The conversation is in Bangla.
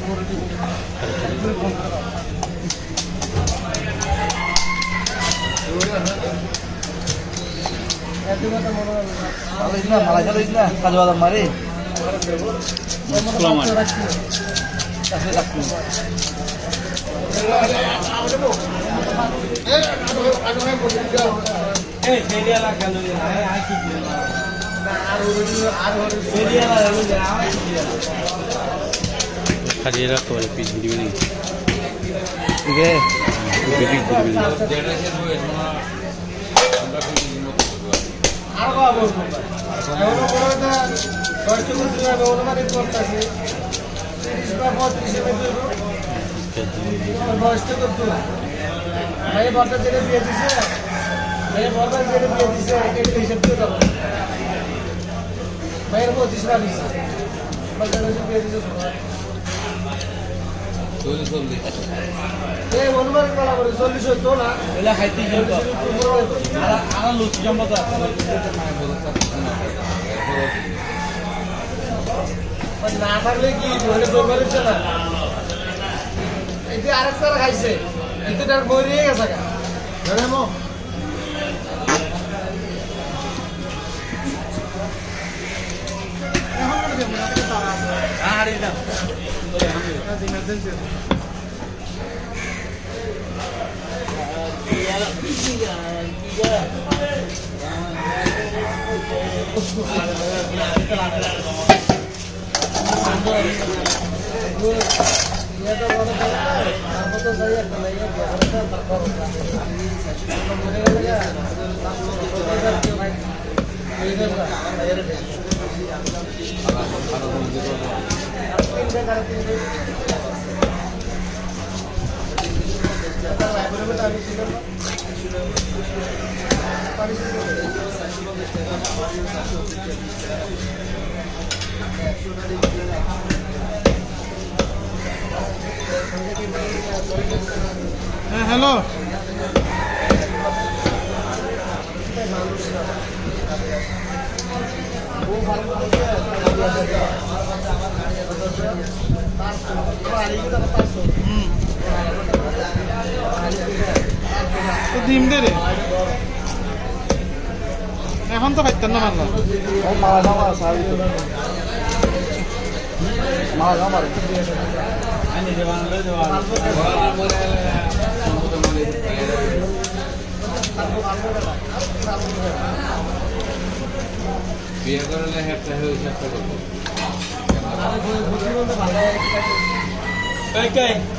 Kadira to wala piece video ni. Sige. Video video. Ako abo. Euro korona কষ্ট করতে হবে অনুমানিত করতেছে 30 বা 35 এর মধ্যে বয়সটা করতে ভাই বলতে যেটা বিয়ে দিছে ভাই বলতে যেটা বিয়ে দিছে এটা হিসাব দিয়ে দাও ভাই 25 বার দিছে বলতে যেটা বিয়ে দিছে এই অনুমানিত করা করে 40 হতো না এলা খাইতে যাবে আর লুচ জমা না থাকলে কি ধরে দরবারে চলা এই যে আরেকটা খাইছে কিন্তু তার মরিয়ে গেছে গা ধরে মো এখন করে দেব না তো তারা আছে আরে দাও তোরে আমি ইমার্জেন্সি hello ডিম দে রে এখন তো খাইতেন না মারলা ও মারা না মারা সারি মারা মারা আনি দেওয়ান লে দেওয়ান বিয়ে করলে হেপটা হয়ে হিসাব করব আরে বুঝি বলতে ভালো এই